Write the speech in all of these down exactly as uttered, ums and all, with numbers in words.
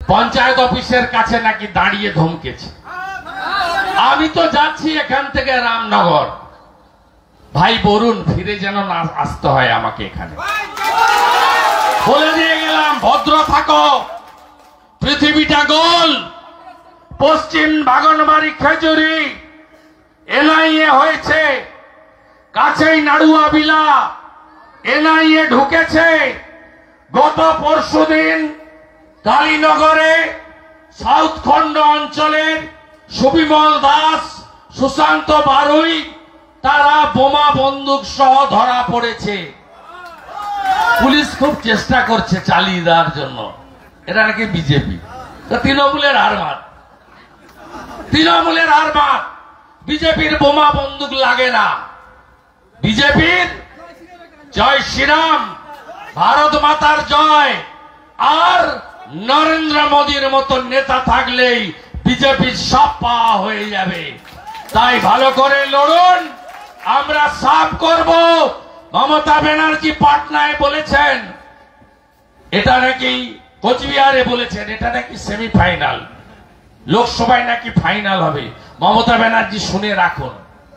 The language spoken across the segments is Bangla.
পঞ্চায়েত অফিসের কাছে নাকি দাঁড়িয়ে ধমকেছে। আমি তো যাচ্ছি এখান থেকে রামনগর, ভাই বরুণ ফিরে যেন না আসতে হয় আমাকে এখানে। বলে দিয়ে গেলাম ভদ্র থাকো, পৃথিবীটা গোল। পশ্চিম বাগানবাড়ি খেজুরি এনআইএ হয়েছে, কাছেই নাড়ুয়া বিলা এনআইএ ঢুকেছে। গত পরশুদিন কালীনগরে সাউথ খন্ড অঞ্চলের সুবিমল দাস, সুশান্ত বারুই তারা বোমা বন্দুক সহ ধরা পড়েছে। পুলিশ খুব চেষ্টা করছে চালিয়ে দেওয়ার জন্য। এরা নাকি বিজেপি, তৃণমূলের হারমাত, তৃণমূলের হারমাত। বিজেপির বোমা বন্দুক লাগে না। বিজেপির জয় শ্রীরাম, ভারত মাতার জয়। আর নরেন্দ্র মোদীর মতো নেতা থাকলেই বিজেপি সব পাওয়া হয়ে যাবে। তাই ভালো করে লড়ুন, আমরা সাফ করব। মমতা ব্যানার্জি পাটনায় বলেছেন, এটা নাকি কোচবিহারে বলেছেন, এটা নাকি সেমিফাইনাল, লোকসভায় নাকি ফাইনাল হবে। মমতা ব্যানার্জি শুনে রাখুন,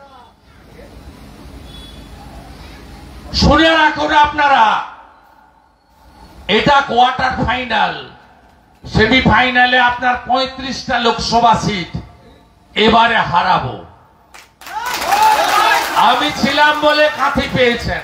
শুনে রাখুন আপনারা, এটা কোয়ার্টার ফাইনাল। সেমিফাইনালে আপনার পঁয়ত্রিশটা লোকসভা সিট এবারে হারাবো। আমি ছিলাম বলে কাঁথি পেয়েছেন,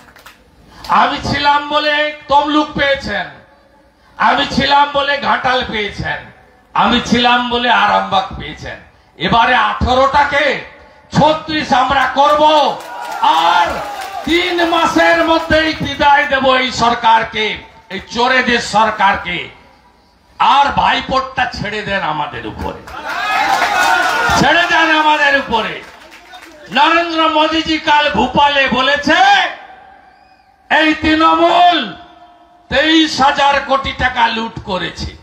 আমি ছিলাম বলে তমলুক পেয়েছেন, আমি ছিলাম বলে ঘাটাল পেয়েছেন, আমি ছিলাম বলে আরামবাগ পেয়েছেন। এবারে আঠারোটাকে ছত্রিশ আমরা করব। আর তিন মাসের মধ্যেই বিদায় দেব এই সরকারকে, এই চোরেদের সরকারকে। আর ভাইপোটটা ছেড়ে দেন আমাদের উপরে, ছেড়ে দেন আমাদের উপরে। নরেন্দ্র মোদীজি কাল ভোপালে বলেছে এই তৃণমূল তেইশ হাজার কোটি টাকা লুট করেছে।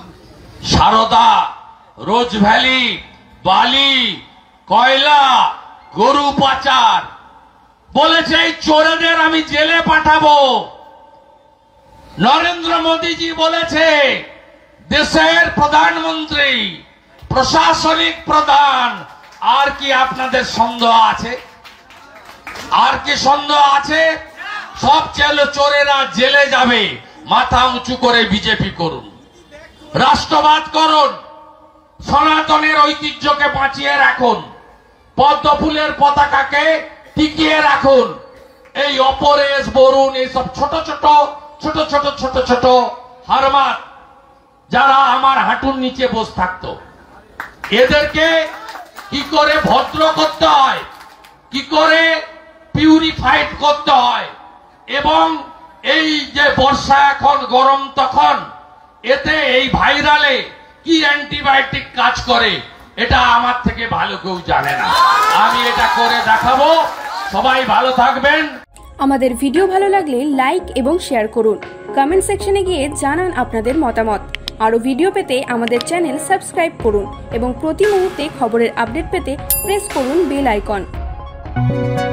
সারদা, রোজ ভ্যালি, বালি, কয়লা, গরু পাচার, বলেছে এই চোরেদের আমি জেলে পাঠাবো। নরেন্দ্র মোদীজি বলেছে দেশের প্রধানমন্ত্রী, প্রশাসনিক প্রধান। আর কি আপনাদের সন্দেহ আছে? আর কি সন্দেহ আছে? সব চেলো চোরেরা জেলে যাবে। মাথা উঁচু করে বিজেপি করুন, রাষ্ট্রবাদ করুন, সনাতনের ঐতিহ্যকে বাঁচিয়ে রাখুন, পদ্ম ফুলের পতাকাকে টিকিয়ে রাখুন। এই অপরেশ, বরুণ, এইসব ছোট ছোট ছোট ছোট ছোট ছোট হারমাত যারা আমার হাঁটুর নিচে বসে থাকতো, এদেরকে কি করে ভদ্র করতে হয়, কি করে পিউরিফাইড করতে হয়, এবং এই যে বর্ষা এখন গরম তখন এতে এই ভাইরালে কি অ্যান্টিবায়োটিক কাজ করে এটা আমার থেকে ভালো কেউ জানে না। আমি এটা করে দেখাবো। সবাই ভালো থাকবেন। আমাদের ভিডিও ভালো লাগলে লাইক এবং শেয়ার করুন। কমেন্ট সেকশনে গিয়ে জানান আপনাদের মতামত। আরও ভিডিও পেতে আমাদের চ্যানেল সাবস্ক্রাইব করুন এবং প্রতি মুহূর্তে খবরের আপডেট পেতে প্রেস করুন বেল আইকন।